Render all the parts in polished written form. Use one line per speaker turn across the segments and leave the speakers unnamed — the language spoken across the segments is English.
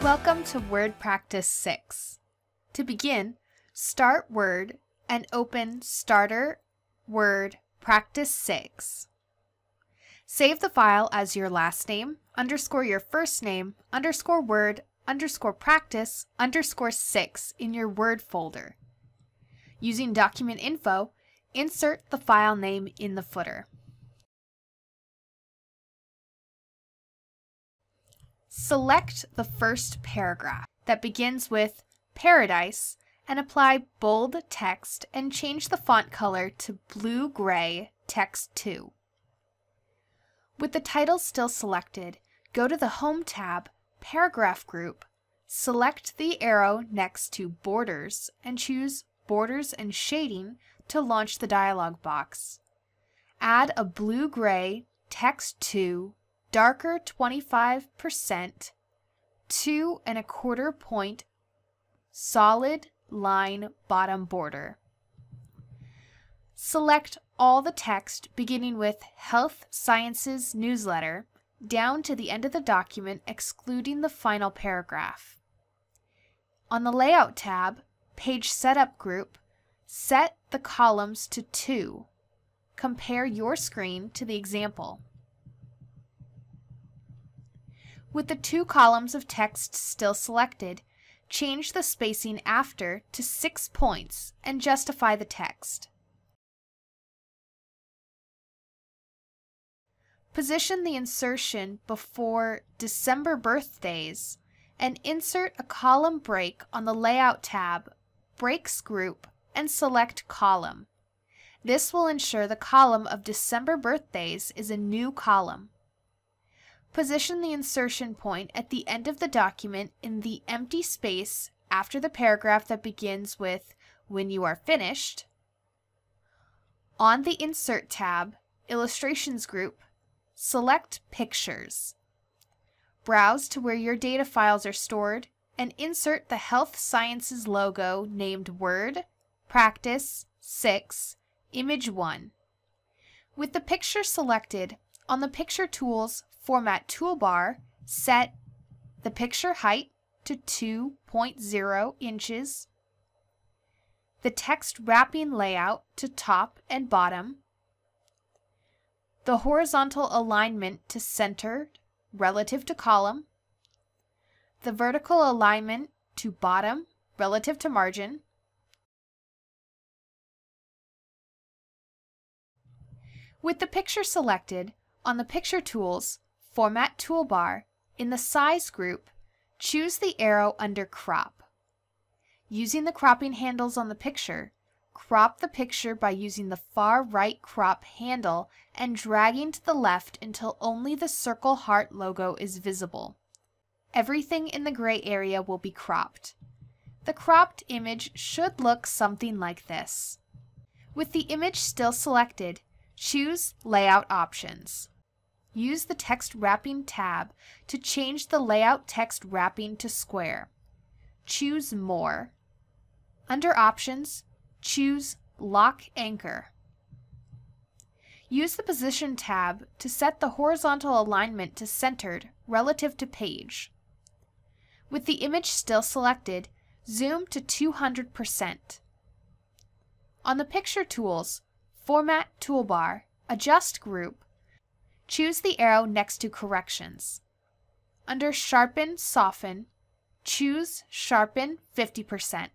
Welcome to Word Practice 6. To begin, start Word and open Starter Word Practice 6. Save the file as your last name, your first name, word, practice, 6 in your Word folder. Using document info, insert the file name in the footer. Select the first paragraph that begins with Paradise and apply bold text and change the font color to blue-gray text 2. With the title still selected, go to the Home tab, Paragraph Group, select the arrow next to Borders and choose Borders and Shading to launch the dialog box. Add a blue-gray text 2 darker 25%, 2 1/4 point solid line bottom border. Select all the text beginning with Health Sciences Newsletter down to the end of the document excluding the final paragraph. On the Layout tab, Page Setup Group, set the columns to 2. Compare your screen to the example. With the 2 columns of text still selected, change the spacing after to 6 points and justify the text. Position the insertion before December birthdays and insert a column break on the Layout tab, Breaks Group, and select Column. This will ensure the column of December birthdays is a new column. Position the insertion point at the end of the document in the empty space after the paragraph that begins with When you are finished. On the Insert tab, Illustrations group, select Pictures. Browse to where your data files are stored and insert the Health Sciences logo named Word, Practice 6, Image 1. With the picture selected, on the Picture Tools Format toolbar, set the picture height to 2.0 inches, the text wrapping layout to top and bottom, the horizontal alignment to center relative to column, the vertical alignment to bottom relative to margin, with the picture selected, on the Picture Tools Format toolbar, in the Size group, choose the arrow under Crop. Using the cropping handles on the picture, crop the picture by using the far right crop handle and dragging to the left until only the circle heart logo is visible. Everything in the gray area will be cropped. The cropped image should look something like this. With the image still selected, choose Layout Options. Use the Text Wrapping tab to change the layout text wrapping to square. Choose More. Under Options, choose Lock Anchor. Use the Position tab to set the horizontal alignment to centered relative to page. With the image still selected, zoom to 200%. On the Picture Tools Format toolbar, Adjust group, choose the arrow next to Corrections. Under Sharpen, Soften, choose Sharpen 50%.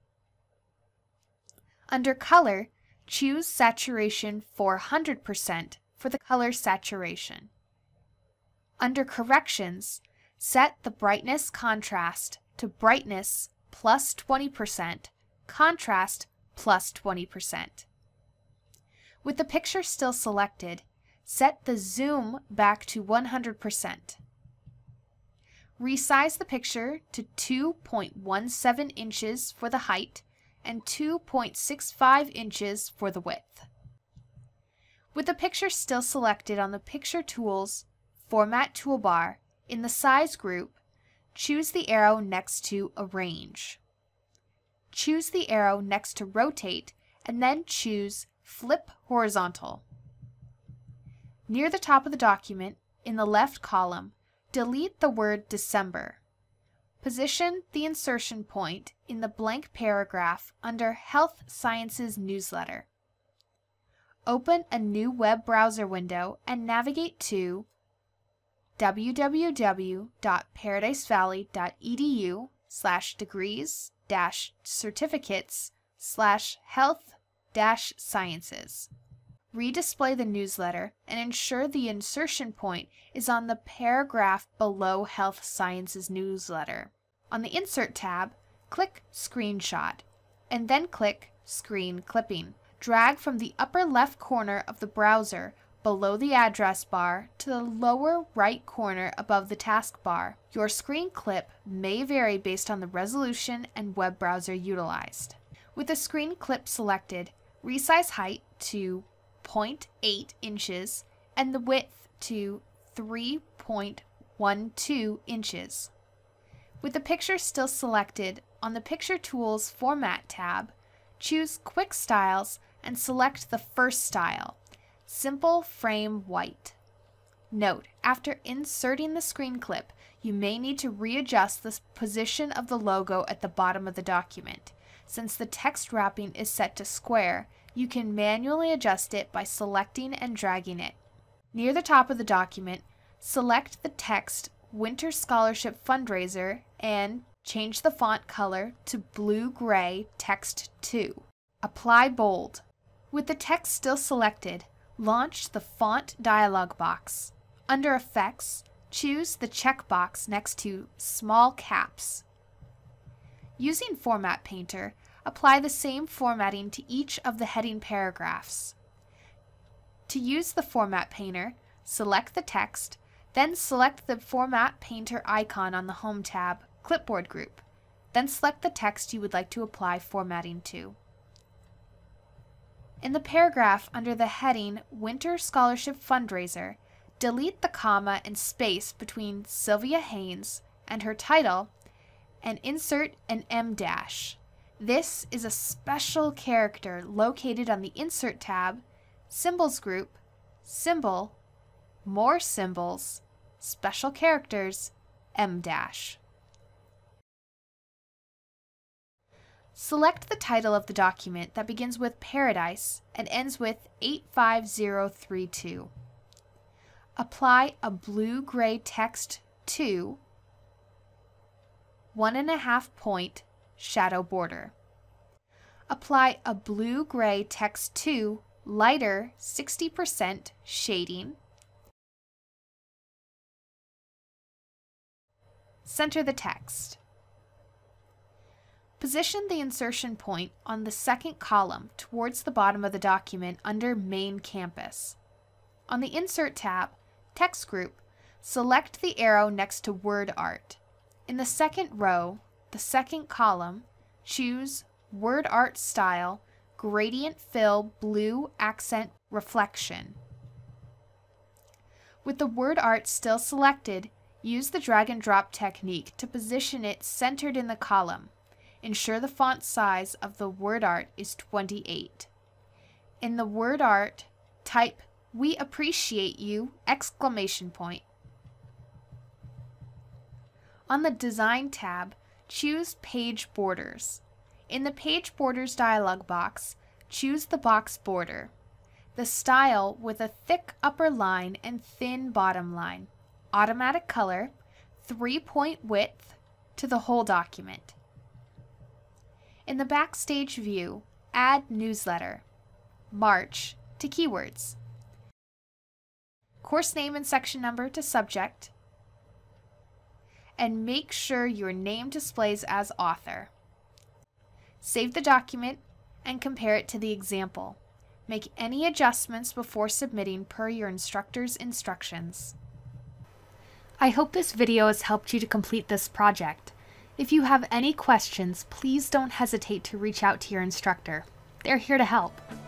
Under Color, choose Saturation 400% for the color saturation. Under Corrections, set the Brightness Contrast to Brightness plus 20%, Contrast plus 20%. With the picture still selected, set the zoom back to 100%. Resize the picture to 2.17 inches for the height and 2.65 inches for the width. With the picture still selected on the Picture Tools Format toolbar, in the Size group, choose the arrow next to Arrange. Choose the arrow next to Rotate and then choose Flip Horizontal. Near the top of the document, in the left column, delete the word December. Position the insertion point in the blank paragraph under Health Sciences Newsletter. Open a new web browser window and navigate to www.paradisevalley.edu/degrees-certificates/health-sciences. Redisplay the newsletter and ensure the insertion point is on the paragraph below Health Sciences Newsletter. On the Insert tab, click Screenshot, and then click Screen Clipping. Drag from the upper left corner of the browser below the address bar to the lower right corner above the taskbar. Your screen clip may vary based on the resolution and web browser utilized. With the screen clip selected, resize height to 0.8 inches and the width to 3.12 inches. With the picture still selected, on the Picture Tools Format tab, choose Quick Styles and select the first style, Simple Frame White. Note, after inserting the screen clip, you may need to readjust the position of the logo at the bottom of the document. Since the text wrapping is set to square, you can manually adjust it by selecting and dragging it. Near the top of the document, select the text Winter Scholarship Fundraiser and change the font color to blue-gray text 2. Apply bold. With the text still selected, launch the Font dialog box. Under Effects, choose the checkbox next to Small Caps. Using Format Painter, apply the same formatting to each of the heading paragraphs. To use the Format Painter, select the text, then select the Format Painter icon on the Home tab, Clipboard Group. Then select the text you would like to apply formatting to. In the paragraph under the heading Winter Scholarship Fundraiser, delete the comma and space between Sylvia Haynes and her title and insert an M-. This is a special character located on the Insert tab, Symbols Group, Symbol, More Symbols, Special Characters, M-. Select the title of the document that begins with Paradise and ends with 85032. Apply a blue-gray text 2, 1.5 point shadow border. Apply a blue-gray text 2 lighter 60% shading. Center the text. Position the insertion point on the second column towards the bottom of the document under Main Campus. On the Insert tab, Text Group, select the arrow next to Word Art. In the second row, the second column, choose Word Art Style, Gradient Fill Blue Accent Reflection. With the Word Art still selected, use the drag and drop technique to position it centered in the column. Ensure the font size of the word art is 28. In the word art, type "We appreciate you!" exclamation point. On the Design tab, choose Page Borders. In the Page Borders dialog box, choose the box border. The style with a thick upper line and thin bottom line. Automatic color, 3-point width to the whole document. In the Backstage view, add Newsletter, March to keywords, course name and section number to subject, and make sure your name displays as author. Save the document and compare it to the example. Make any adjustments before submitting per your instructor's instructions. I hope this video has helped you to complete this project. If you have any questions, please don't hesitate to reach out to your instructor. They're here to help.